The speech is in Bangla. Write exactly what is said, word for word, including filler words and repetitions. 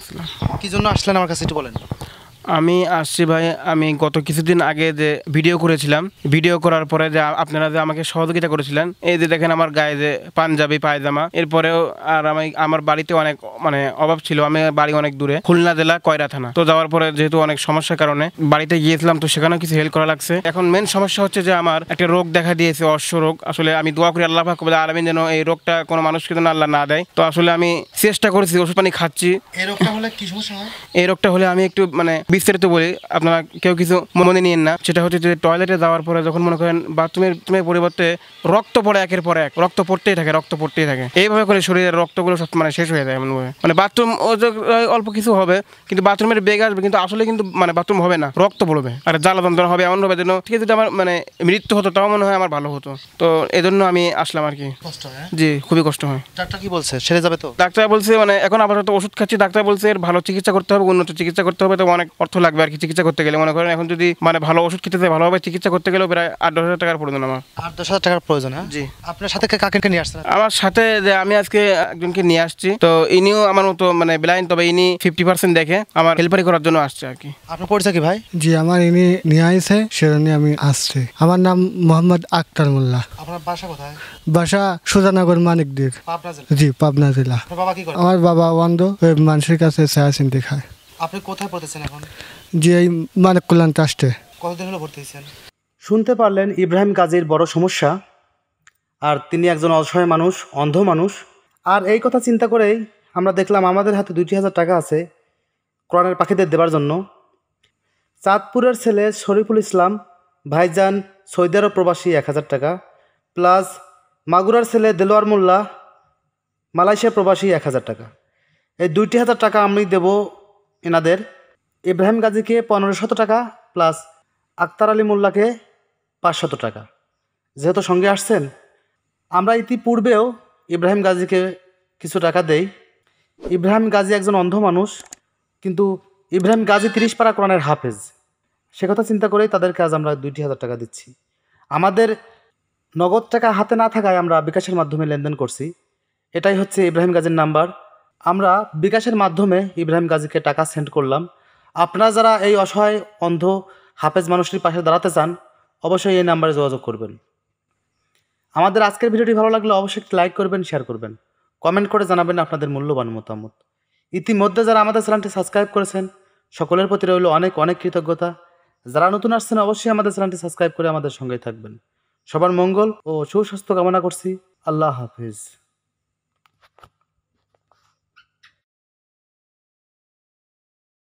আসসালাম। কি জন্য আসলেন আমার কাছে একটু বলেন। আমি আসছি ভাই, আমি গত কিছুদিন আগে যে ভিডিও করেছিলাম, ভিডিও করার পরে যে আপনারা যে আমাকে সহযোগিতা করেছিলেন, এই যে দেখেন আমার গায়ে যে পাঞ্জাবি পায়জামা, এরপরেও আর আমি আমার বাড়িতে অনেক মানে অভাব ছিল, আমি বাড়ি অনেক দূরে, খুলনা জেলা কয়রা থানা। তো যাওয়ার পরে যেহেতু অনেক সমস্যার কারণে বাড়িতে গিয়েছিলাম, তো সেখানেও কিছু হেল্প করা লাগছে। এখন মেন সমস্যা হচ্ছে যে আমার একটা রোগ দেখা দিয়েছে, অশ্ব রোগ। আসলে আমি দোয়া করি আল্লাহ পাক রব্বুল আলামিন যেন এই রোগটা কোনো মানুষকে যেন আল্লাহ না দেয়। তো আসলে আমি চেষ্টা করেছি, ওষুধ পানি খাচ্ছি। এই রোগটা হলে কি সমস্যা হয়? এই রোগটা হলে আমি একটু মানে বিস্তারিত বলি, আপনারা কেউ কিছু মনে নিয়েন না। সেটা হচ্ছে যে টয়লেটে যাওয়ার পরে যখন মনে করেন বাথরুমের তুমি পরিবর্তে রক্ত পড়ে, একের পর এক রক্ত পড়তেই থাকে, রক্ত পড়তেই থাকে। এইভাবে করে শরীরের রক্তগুলো সব মানে শেষ হয়ে যায় এমনভাবে। মানে বাথরুম ও অল্প কিছু হবে, কিন্তু বাথরুমের বেগ আসবে, কিন্তু আসলে কিন্তু মানে বাথরুম হবে না, রক্ত পড়বে আর জ্বালা যন্ত্রণা হবে এমনভাবে যেন ঠিক যদি আমার মানে মৃত্যু হতো তাও মনে হয় আমার ভালো হতো। তো এই জন্য আমি আসলাম আর কি। কষ্ট হয়? জি, খুবই কষ্ট হয়। ডাক্তার কি বলছে, সেরে যাবে তো? ডাক্তার বলছে মানে এখন আপাতত ওষুধ খাচ্ছি, ডাক্তার বলছে এর ভালো চিকিৎসা করতে হবে, উন্নত চিকিৎসা করতে হবে, তো অনেক অর্থ লাগবে আর কি চিকিৎসা করতে গেলে। মনে করেন এখন যদি মানে ভালো ওষুধ খেতে চাই, ভালোভাবে চিকিৎসা করতে গেলেও প্রায় আট দশ হাজার টাকার প্রয়োজন আমার। আট দশ হাজার টাকার প্রয়োজন? হ্যাঁ জি। আপনার সাথে কাকে নিয়ে আসছেন? আমার সাথে যে আমি আজকে একজনকে নিয়ে আসছি, তো ইনিও আমার মতো মানে ব্লাইন্ড, তবে ইনি ফিফটি পার্সেন্ট দেখে, আমার হেল্পারি করার জন্য আসছে আর কি। আপনার পরিচয় কি ভাই? জি, আমার ইনি নিয়ে আইছে, সেজন্য আমি আসছি। আমার নাম মোহাম্মদ আক্তার মোল্লা। আপনার বাসা কোথায়? বাসা সুজানগর মানিকদির। পাবনা জেলা? জি, পাবনা জেলা। আপনার বাবা কি করে? আমার বাবা অন্ধ, ওই মানুষের কাছে ছায়া চিনতে খায়। আপনি কোথায় পড়তেছেন এখন? জি, এই মানিক কল্যাণ ট্রাস্টে। কতদিন হলো ভর্তি হয়েছেন? শুনতে পারলেন ইব্রাহিম গাজীর বড় সমস্যা, আর তিনি একজন অসহায় মানুষ, অন্ধ মানুষ। আর এই কথা চিন্তা করেই আমরা দেখলাম আমাদের হাতে দুইটি হাজার টাকা আছে কোরআনের পাখিদের দেবার জন্য। চাঁদপুরের ছেলে শরীফুল ইসলাম ভাইজান সৌদি আরব প্রবাসী এক হাজার টাকা, প্লাস মাগুরার ছেলে দেলোয়ার মোল্লা মালয়েশিয়া প্রবাসী এক হাজার টাকা। এই দুইটি হাজার টাকা আমি দেব এনাদের। ইব্রাহিম গাজীকে পনেরোশত টাকা, প্লাস আক্তার আলী মোল্লাকে পাঁচশত টাকা। যেহেতু সঙ্গে আসছেন, আমরা ইতিপূর্বেও ইব্রাহিম গাজীকে কিছু টাকা দেই। ইব্রাহিম গাজী একজন অন্ধ মানুষ, কিন্তু ইব্রাহিম গাজী তিরিশ পারা কোরআনের হাফেজ। সে কথা চিন্তা করেই তাদেরকে আজ আমরা দুইটি হাজার টাকা দিচ্ছি। আমাদের নগদ টাকা হাতে না থাকায় আমরা বিকাশের মাধ্যমে লেনদেন করছি। এটাই হচ্ছে ইব্রাহিম গাজীর নাম্বার। আমরা বিকাশের মাধ্যমে ইব্রাহিম গাজীকে টাকা সেন্ড করলাম। আপনারা যারা এই অসহায় অন্ধ হাফেজ মানুষটির পাশে দাঁড়াতে চান, অবশ্যই এই নাম্বারে যোগাযোগ করবেন। আমাদের আজকের ভিডিওটি ভালো লাগলে অবশ্যই লাইক করবেন, শেয়ার করবেন, কমেন্ট করে জানাবেন আপনাদের মূল্যবান মতামত। ইতিমধ্যে যারা আমাদের চ্যানেলটি সাবস্ক্রাইব করেছেন, সকলের প্রতি রইল অনেক অনেক কৃতজ্ঞতা। যারা নতুন আসছেন, অবশ্যই আমাদের চ্যানেলটি সাবস্ক্রাইব করে আমাদের সঙ্গেই থাকবেন। সবার মঙ্গল ও সুস্বাস্থ্য কামনা করছি। আল্লাহ হাফিজ।